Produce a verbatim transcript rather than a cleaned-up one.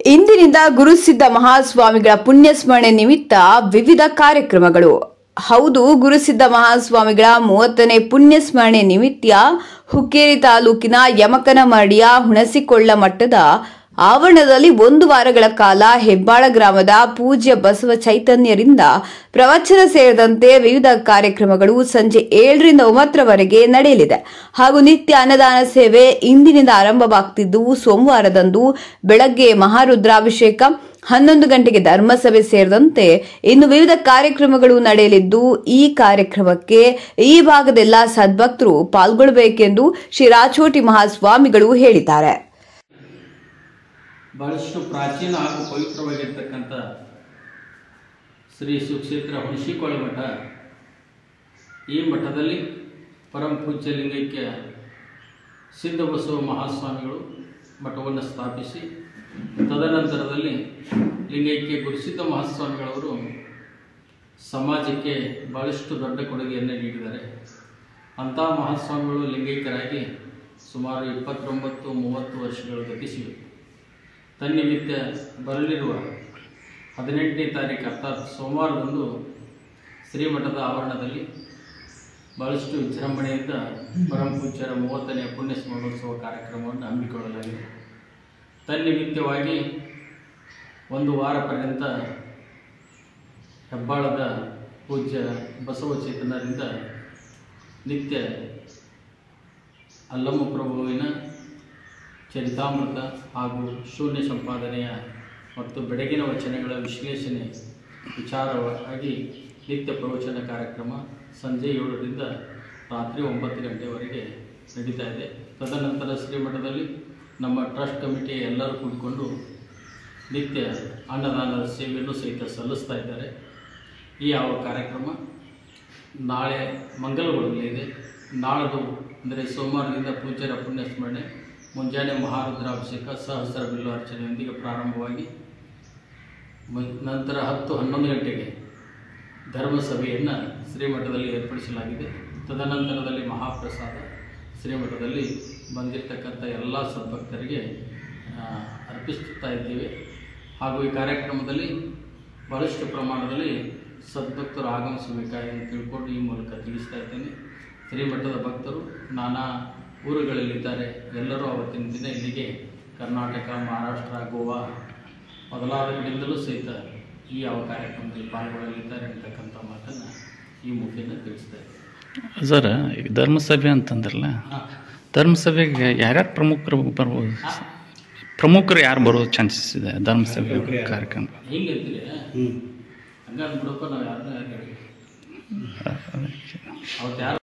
ಇಂದಿನಿಂದ ಗುರುಸಿದ್ಧ ಮಹಾಸ್ವಾಮಿಗಳ ಪುಣ್ಯಸ್ಮರಣೆ ನಿಮಿತ್ತ ವಿವಿಧ ಕಾರ್ಯಕ್ರಮಗಳು. ಹೌದು, ಗುರುಸಿದ್ಧ ಮಹಾಸ್ವಾಮಿಗಳ ಮೂವತ್ತನೇ ಪುಣ್ಯಸ್ಮರಣೆ ನಿಮಿತ್ತ ಹುಕ್ಕೇರಿ ತಾಲೂಕಿನ ಯಮಕನಮರಡಿಯ ಹುಣಸಿಕೊಳ್ಳ ಮಠದ ಆವರಣದಲ್ಲಿ ಒಂದು ವಾರಗಳ ಕಾಲ ಹೆಬ್ಬಾಳ ಗ್ರಾಮದ ಪೂಜ್ಯ ಬಸವ ಚೈತನ್ಯರಿಂದ ಪ್ರವಚನ ಸೇರಿದಂತೆ ವಿವಿಧ ಕಾರ್ಯಕ್ರಮಗಳು ಸಂಜೆ ಏಳರಿಂದ ಒಂಬತ್ತರವರೆಗೆ ನಡೆಯಲಿದೆ. ಹಾಗೂ ನಿತ್ಯ ಅನ್ನದಾನ ಸೇವೆ ಇಂದಿನಿಂದ ಆರಂಭವಾಗುತ್ತಿದ್ದು, ಸೋಮವಾರದಂದು ಬೆಳಗ್ಗೆ ಮಹಾರುದ್ರಾಭಿಷೇಕ, ಹನ್ನೊಂದು ಗಂಟೆಗೆ ಧರ್ಮಸಭೆ ಸೇರಿದಂತೆ ಇನ್ನು ವಿವಿಧ ಕಾರ್ಯಕ್ರಮಗಳು ನಡೆಯಲಿದ್ದು, ಈ ಕಾರ್ಯಕ್ರಮಕ್ಕೆ ಈ ಭಾಗದೆಲ್ಲ ಸದ್ಭಕ್ತರು ಪಾಲ್ಗೊಳ್ಳಬೇಕೆಂದು ಶ್ರೀ ರಾಚೋಟಿ ಮಹಾಸ್ವಾಮಿಗಳು ಹೇಳಿದ್ದಾರೆ. ಬಹಳಷ್ಟು ಪ್ರಾಚೀನ ಹಾಗೂ ಪವಿತ್ರವಾಗಿರ್ತಕ್ಕಂಥ ಶ್ರೀ ಸುಕ್ಷೇತ್ರ ಹುಣಸಿಕೊಳ್ಳ ಮಠ. ಈ ಮಠದಲ್ಲಿ ಪರಮ ಪೂಜ್ಯ ಲಿಂಗೈಕ್ಯ ಸಿದ್ಧ ಬಸವ ಮಹಾಸ್ವಾಮಿಗಳು ಮಠವನ್ನು ಸ್ಥಾಪಿಸಿ, ತದನಂತರದಲ್ಲಿ ಲಿಂಗೈಕ್ಯ ಗುರುಸಿದ್ಧ ಮಹಾಸ್ವಾಮಿಗಳವರು ಸಮಾಜಕ್ಕೆ ಭಾಳಷ್ಟು ದೊಡ್ಡ ಕೊಡುಗೆಯನ್ನು ನೀಡಿದ್ದಾರೆ. ಅಂಥ ಮಹಾಸ್ವಾಮಿಗಳು ಲಿಂಗೈಕ್ಯರಾಗಿ ಸುಮಾರು ಇಪ್ಪತ್ತೊಂಬತ್ತು ಮೂವತ್ತು ವರ್ಷಗಳು ಗತಿಸಿವೆ. ತನ್ನಿಮಿತ್ತ ಬರಲಿರುವ ಹದಿನೆಂಟನೇ ತಾರೀಕು ಅರ್ಥಾತ್ ಸೋಮವಾರದಂದು ಶ್ರೀಮಠದ ಆವರಣದಲ್ಲಿ ಭಾಳಷ್ಟು ವಿಜೃಂಭಣೆಯಿಂದ ಪರಮ ಪೂಜ್ಯರ ಮೂವತ್ತನೆಯ ಪುಣ್ಯ ಸ್ಮರಣೋತ್ಸವ ಕಾರ್ಯಕ್ರಮವನ್ನು ಹಮ್ಮಿಕೊಳ್ಳಲಾಗಿದೆ. ತನ್ನಿಮಿತ್ತವಾಗಿ ಒಂದು ವಾರ ಪರ್ಯಂತ ಹೆಬ್ಬಾಳದ ಪೂಜ್ಯ ಬಸವ ಚೇತನರಿಂದ ನಿತ್ಯ ಅಲ್ಲಮ್ಮ ಪ್ರಭುವಿನ ಚರಿತಾಮೃತ ಹಾಗೂ ಶೂನ್ಯ ಸಂಪಾದನೆಯ ಮತ್ತು ಬೆಳಗಿನ ವಚನಗಳ ವಿಶ್ಲೇಷಣೆ ವಿಚಾರವಾಗಿ ನಿತ್ಯ ಪ್ರವಚನ ಕಾರ್ಯಕ್ರಮ ಸಂಜೆ ಏಳರಿಂದ ರಾತ್ರಿ ಒಂಬತ್ತು ಗಂಟೆವರೆಗೆ ನಡೀತಾ ಇದೆ. ತದನಂತರ ಶ್ರೀಮಠದಲ್ಲಿ ನಮ್ಮ ಟ್ರಸ್ಟ್ ಕಮಿಟಿ ಎಲ್ಲರೂ ಕೂಡಿಕೊಂಡು ನಿತ್ಯ ಅನ್ನದಾನದ ಸೇವೆಯನ್ನು ಸಹಿತ ಸಲ್ಲಿಸ್ತಾ ಇದ್ದಾರೆ. ಈ ಯಾವ ಕಾರ್ಯಕ್ರಮ ನಾಳೆ ಮಂಗಲಗೊಳ್ಳಲಿದೆ. ನಾಳದು ಅಂದರೆ ಸೋಮವಾರದಿಂದ ಪೂಜ್ಯರ ಪುಣ್ಯಸ್ಮರಣೆ ಮುಂಜಾನೆ ಮಹಾರುದ್ರಾಭಿಷೇಕ ಸಹಸ್ರ ಬಿಲ್ವಾರ್ಚನೆಯೊಂದಿಗೆ ಪ್ರಾರಂಭವಾಗಿ ನಂತರ ಹತ್ತು ಹನ್ನೊಂದು ಗಂಟೆಗೆ ಧರ್ಮಸಭೆಯನ್ನು ಶ್ರೀಮಠದಲ್ಲಿ ಏರ್ಪಡಿಸಲಾಗಿದೆ. ತದನಂತರದಲ್ಲಿ ಮಹಾಪ್ರಸಾದ ಶ್ರೀಮಠದಲ್ಲಿ ಬಂದಿರತಕ್ಕಂಥ ಎಲ್ಲ ಸದ್ಭಕ್ತರಿಗೆ ಅರ್ಪಿಸುತ್ತಾ ಇದ್ದೇವೆ. ಹಾಗೂ ಈ ಕಾರ್ಯಕ್ರಮದಲ್ಲಿ ಬಹಳಷ್ಟು ಪ್ರಮಾಣದಲ್ಲಿ ಸದ್ಭಕ್ತರು ಆಗಮಿಸಬೇಕಾಗಿ ತಿಳ್ಕೊಂಡು ಈ ಮೂಲಕ ತಿಳಿಸ್ತಾ ಇದ್ದೇನೆ. ಶ್ರೀಮಠದ ಭಕ್ತರು ನಾನಾ ಊರುಗಳಲ್ಲಿದ್ದಾರೆ. ಎಲ್ಲರೂ ಅವತ್ತಿನ ದಿನ ಇಲ್ಲಿಗೆ ಕರ್ನಾಟಕ, ಮಹಾರಾಷ್ಟ್ರ, ಗೋವಾ ಮೊದಲಾದ ಕಡೆಯಿಂದಲೂ ಸಹಿತ ಈ ಯಾವ ಕಾರ್ಯಕ್ರಮದಲ್ಲಿ ಪಾಲ್ಗೊಳ್ಳಲಿದ್ದಾರೆ ಅಂತಕ್ಕಂಥ ಮಾತನ್ನು ಈ ಮುಖೇನ ತಿಳಿಸ್ತಾ ಇದ್ದಾರೆ. ಸರ್, ಈಗ ಧರ್ಮಸಭೆ ಅಂತಂದ್ರಲ್ಲ, ಧರ್ಮಸಭೆಗೆ ಯಾರ್ಯಾರು ಪ್ರಮುಖರು ಬರ್ಬೋದು? ಪ್ರಮುಖರು ಯಾರು ಬರೋ ಚಾನ್ಸಸ್ ಇದೆ ಧರ್ಮಸಭೆ ಕಾರ್ಯಕ್ರಮ? ಹಿಂಗೆ ಅಂತೀರಿ ಹಂಗಂದು ಬಿಡಪ್ಪ, ನಾವು ಯಾರನ್ನ ಯಾರು ಅವತ್ತು ಯಾರು